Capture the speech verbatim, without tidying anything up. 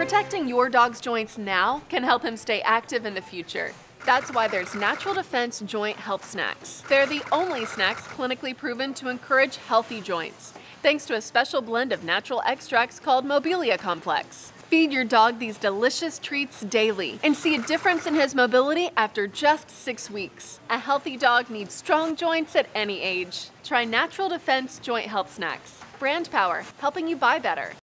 Protecting your dog's joints now can help him stay active in the future. That's why there's Natural Defense Joint Health Snacks. They're the only snacks clinically proven to encourage healthy joints, thanks to a special blend of natural extracts called Mobilia Complex. Feed your dog these delicious treats daily and see a difference in his mobility after just six weeks. A healthy dog needs strong joints at any age. Try Natural Defense Joint Health Snacks. Brand power, helping you buy better.